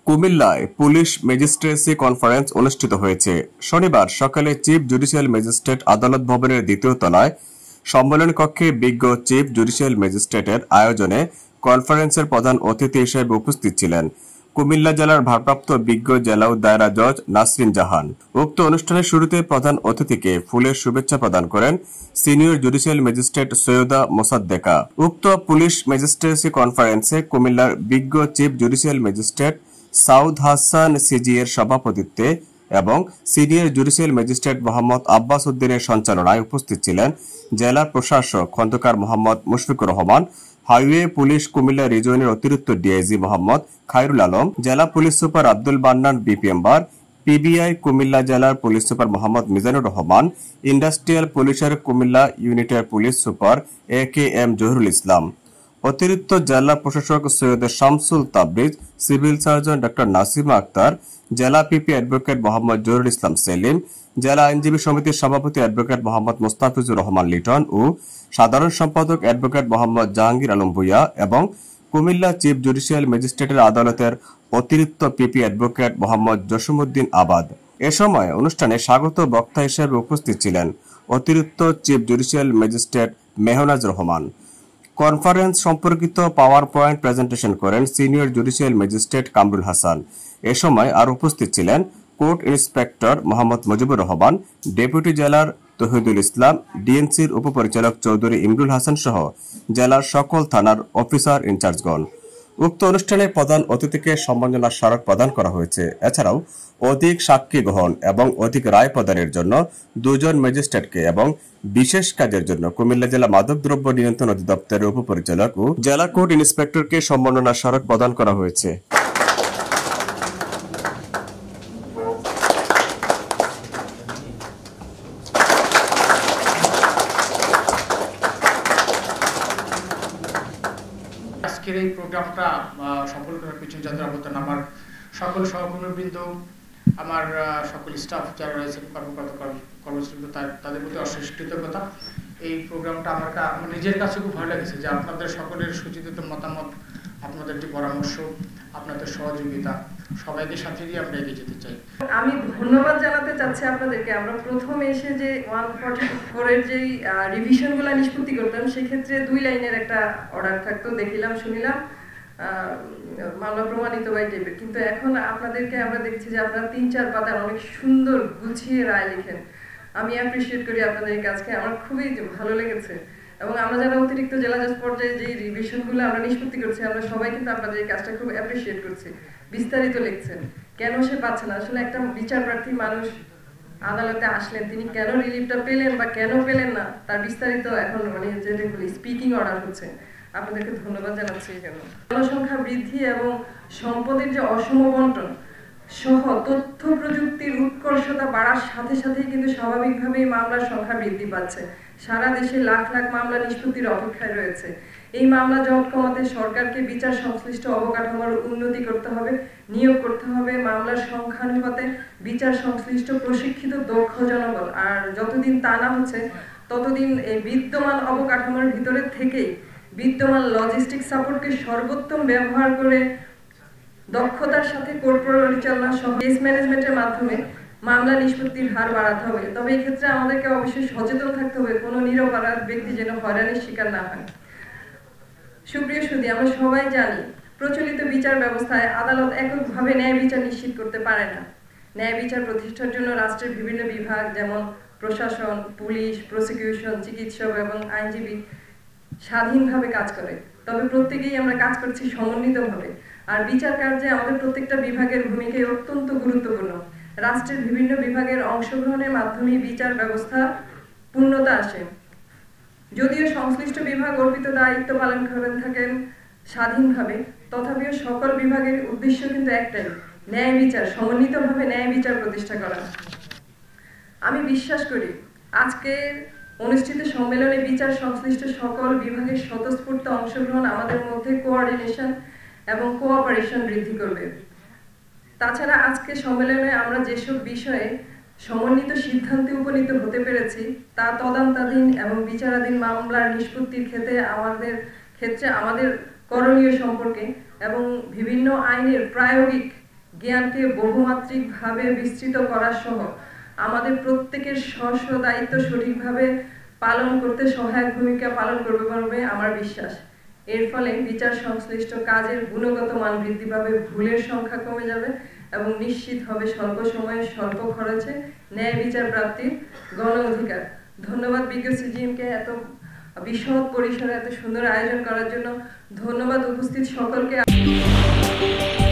কুমিল্লায় police magistracy conference অনুষ্ঠিত হয়েছে। শনিবার সকালে চিফ জুডিশিয়াল ম্যাজিস্ট্রেট আদালত ভবনের দ্বিতীয় তলায় সম্মেলন কক্ষে বিজ্ঞ চিফ জুডিশিয়াল ম্যাজিস্ট্রেটের আয়োজনে কনফারেন্সের প্রধান অতিথি হিসেবে উপস্থিত ছিলেন কুমিল্লা জেলার ভারপ্রাপ্ত বিজ্ঞ জেলা ও দায়রা জজ নাসরিন জাহান। উক্ত অনুষ্ঠানের শুরুতে প্রধান অতিথিকে ফুলের শুভেচ্ছা প্রদান করেন senior judicial magistrate Syeda Mosaddeka. উক্ত পুলিশ ম্যাজিস্ট্রেসি কনফারেন্সে কুমিল্লার বিজ্ঞ chief judicial magistrate Saud Hasan সিজি এর সভাপতিত্বে এবং senior judicial magistrate Mohammad Abbas উদ্দিনের সঞ্চালনায় উপস্থিত ছিলেন জেলা প্রশাসক খন্দকার মোহাম্মদ মুশফিকুর রহমান, হাইওয়ে পুলিশ কুমিল্লা রিজিয়নের অতিরিক্ত ডিআইজি মোহাম্মদ খায়রুল আলম, জেলা পুলিশ সুপার আব্দুল বান্নান বিপিএমবার, পিবিআই কুমিল্লা জেলার police super Mohammad Mizanur Rahman, industrial পুলিশের কুমিল্লা ইউনিটের পুলিশ সুপার AKM জহিরুল ইসলাম, অতিরিক্ত জেলা প্রশাসক Syed Shamsul Tabriz, civil surgeon doctor Nasima Akter, জেলা পিপি অ্যাডভোকেট মোহাম্মদ জহিরুল ইসলাম সেলিম, জেলা আইনজীবী সমিতির সভাপতি অ্যাডভোকেট মোহাম্মদ মোস্তাফিজুর রহমান লিটন ও সাধারণ সম্পাদক অ্যাডভোকেট মোহাম্মদ জাহাঙ্গীর আলম ভূঁইয়া এবং কুমিল্লা চিফ জুডিশিয়াল ম্যাজিস্ট্রেটের আদালতের অতিরিক্ত পিপি অ্যাডভোকেট মোহাম্মদ জসিমউদ্দিন আবাদ। এ সময় অনুষ্ঠানে স্বাগত বক্তা হিসেবে উপস্থিত ছিলেন অতিরিক্ত chief judicial magistrate Mehnaz Rahman. Conference সম্পর্কিত পাওয়ার পয়েন্ট প্রেজেন্টেশন করেন senior judicial magistrate Kamrul Hasan. এ সময় আর উপস্থিত ছিলেন court inspector Mohammad Mujibur Rahman, deputy jailer Tahidul ইসলাম, ডিএনসির উপপরিচালক চৌধুরী ইমরুল হাসান সহ জেলার সকল থানার অফিসার ইনচার্জগণ। উক্ত অনুষ্ঠানে প্রধান অতিথিকে সম্মাননা স্মারক প্রদান করা হয়েছে। এছাড়াও অধিক সাক্ষী গ্রহণ এবং অধিক রায় প্রদানের জন্য 2 জন ম্যাজিস্ট্রেটকে এবং বিশেষ কাজের জন্য কুমিল্লা জেলা মাদকদ্রব্য নিয়ন্ত্রণ অধিদপ্তরের উপপরিচালক ও জেলা কোর্ট ইন্সপেক্টরকে সম্মাননা স্মারক প্রদান করা হয়েছে। আজকের এই প্রোগ্রামটা সফল করার পিছনে যাদের অবদান, আমার সকল সহকর্মীবৃন্দ, আমার সকল স্টাফ যারা রয়েছেন, কর্মচারী, তাদের প্রতি অশেষ কৃতজ্ঞতা। এই প্রোগ্রামটা আমার নিজের কাছে খুব ভালো লেগেছে যে আপনাদের সকলের সুচিন্তিত মতামত, আপনাদের যে পরামর্শ, আপনাদের সহযোগিতা, সবাইকে সাথে দিয়ে আমরা এগিয়ে যেতে চাই। আমি ধন্যবাদ জানাতে চাচ্ছি আপনাদেরকে। আমরা প্রথমে এসে যে 144 এর যে রিভিশনগুলো নিষ্পত্তি করতাম, সেক্ষেত্রে 2 লাইনের একটা অর্ডার থাকতো, দেখিলাম শুনিলাম, মামলা প্রমাণিত বাই টাইপের। কিন্তু এখন আপনাদেরকে আমরা দেখছি যে আপনারা 3-4 পাতার অনেক সুন্দর গুছিয়ে রায় লিখেন। আমি অ্যাপ্রিসিয়েট করি আপনাদের এই কাজকে, আমার খুবই ভালো লেগেছে। এবং আমরা যারা অতিরিক্ত জেলা জজ পর্যায়ে যে রিভিশনগুলো আমরা নিষ্পত্তি করছি, আমরা সবাই কিন্তু আপনাদের এই কাজটা খুব অ্যাপ্রিসিয়েট করছি। বিস্তারিত লিখছেন, কেন সে পাচ্ছে না, আসলে একটা বিচার প্রার্থী মানুষ আদালতে আসলেন, তিনি কেন রিলিফটা পেলেন বা কেন পেলেন না, তার বিস্তারিত এখন যেটা বলি স্পিকিং অর্ডার হচ্ছে। আপনাদেরকে ধন্যবাদ জানাচ্ছি। এখানে জনসংখ্যা বৃদ্ধি এবং সম্পদের যে অসম বন্টন সহ তথ্য প্রযুক্তির উৎকর্ষতা বাড়ার সাথে সাথে কিন্তু স্বাভাবিকভাবেই মামলার সংখ্যা বৃদ্ধি পাচ্ছে। সারা দেশে লাখ লাখ মামলা নিষ্পত্তির অপেক্ষায় রয়েছে। এই মামলা জট কমাতে সরকারকে বিচার সংশ্লিষ্ট অবকাঠামোর উন্নতি করতে হবে, নিয়োগ করতে হবে মামলার সংখ্যানুপাতে বিচার সংশ্লিষ্ট প্রশিক্ষিত দক্ষ জনবল। আর যতদিন তা না হচ্ছে ততদিন এই বিদ্যমান অবকাঠামোর ভিতরে থেকেই বিদ্যমান লজিস্টিক সাপোর্টকে সর্বোত্তম ব্যবহার করে দক্ষতার সাথে কোর্ট পরিচালনা সহ কেস ম্যানেজমেন্টের মাধ্যমে মামলা নিষ্পত্তির হার বাড়াতে হবে। তবে এই ক্ষেত্রে আমাদেরকে অবশ্যই সচেতন থাকতে হবে, কোনো নিরপরাধ ব্যক্তি যেন হয়রানির শিকার না হয়। সুপ্রিয় সুধী, আমরা সবাই জানি প্রচলিত বিচার ব্যবস্থায় আদালত এককভাবে ন্যায় বিচার নিশ্চিত করতে পারে না। ন্যায় বিচার প্রতিষ্ঠার জন্য রাষ্ট্রের বিভিন্ন বিভাগ যেমন প্রশাসন, পুলিশ, প্রসিকিউশন, চিকিৎসক এবং আইনজীবী স্বাধীনভাবে কাজ করে। তবে প্রত্যেকেই আমরা কাজ করছি সমন্বিতভাবে। আর বিচার কার্যে আমাদের প্রত্যেকটা বিভাগের ভূমিকা অত্যন্ত গুরুত্বপূর্ণ। রাষ্ট্রের বিভিন্ন বিভাগের অংশগ্রহণের মাধ্যমে বিচার ব্যবস্থা পূর্ণতা আসে। যদিও সংশ্লিষ্ট বিভাগ অর্পিত দায়িত্ব পালন করে থাকেন স্বাধীনভাবে, তথাপিও সকল বিভাগের উদ্দেশ্য কিন্তু একটাই, ন্যায় বিচার, সমন্বিতভাবে ন্যায় বিচার প্রতিষ্ঠা করা। আমি বিশ্বাস করি আজকে অনুষ্ঠিত সম্মেলনে বিচার সংশ্লিষ্ট সকল বিভাগের স্বতঃস্ফূর্ত অংশগ্রহণ আমাদের মধ্যে কোঅর্ডিনেশন এবং কোঅপারেশন বৃদ্ধি করবে। তাছাড়া আজকে সম্মেলনে আমরা যেসব বিষয়ে সমন্বিত সিদ্ধান্তে উপনীত হতে পেরেছি তা তদন্তাধীন এবং বিচারাধীন মামলার নিষ্পত্তির ক্ষেত্রে আমাদের করণীয় সম্পর্কে এবং বিভিন্ন আইনের প্রায়োগিক জ্ঞানকে বহুমাত্রিকভাবে বিস্তৃত করা সহ আমাদের প্রত্যেকের স্ব দায়িত্ব সঠিকভাবে পালন করতে সহায়ক ভূমিকা পালন করবে বলে আমার বিশ্বাস। এর ফলে বিচার সংশ্লিষ্ট কাজের গুণগত মান বৃদ্ধি পাবে, ভুলের সংখ্যা কমে যাবে এবং নিশ্চিত হবে স্বল্প সময়ে স্বল্প খরচে ন্যায় বিচার প্রাপ্তির গণ অধিকার। ধন্যবাদ বিজ্ঞ সিজিএমকে এত বিশদ পরিসরে এত সুন্দর আয়োজন করার জন্য। ধন্যবাদ উপস্থিত সকলকে।